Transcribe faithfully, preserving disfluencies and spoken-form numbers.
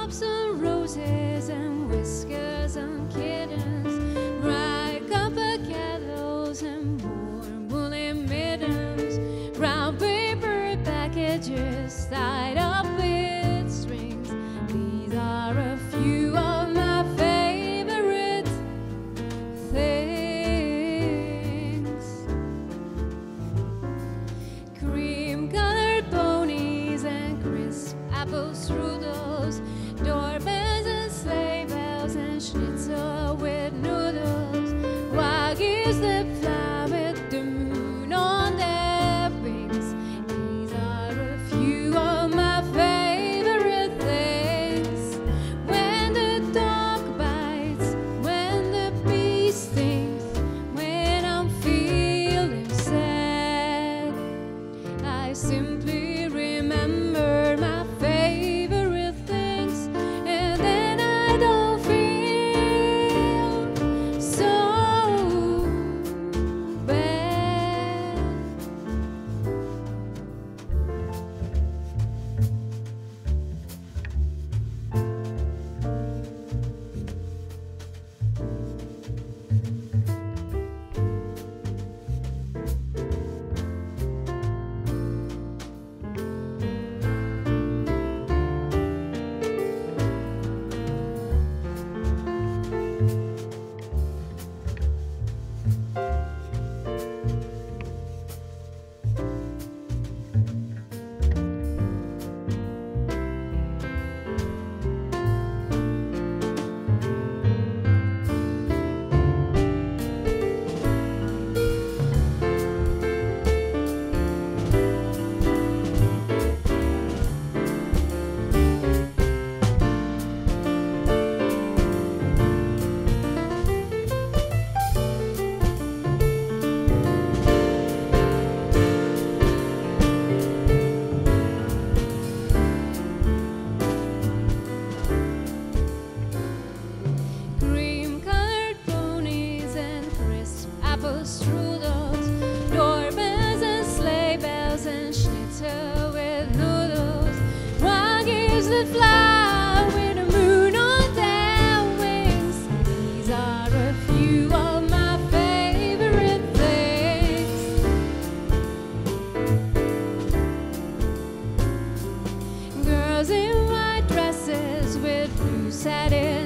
raindrops and roses and whiskers and kittens, bright copper kettles and warm woolen mittens, brown paper packages tied up with strings. These are a few of my favorite things. Cream-colored ponies and crisp apple strudels, doorbells and sleigh bells and schnitzel with noodles, waggies that fly with the moon on their wings. These are a few of my favorite things. When the dog bites, when the bee stings, when I'm feeling sad, I simply remember my favorite things, and then I don't feel so bad. Cream-colored ponies and crisp apple strudels, doorbells and sleigh bells and schnitzel with noodles, waggies that fly with the moon on their wings. These are a few of my favorite things. Girls in white dresses with blue satin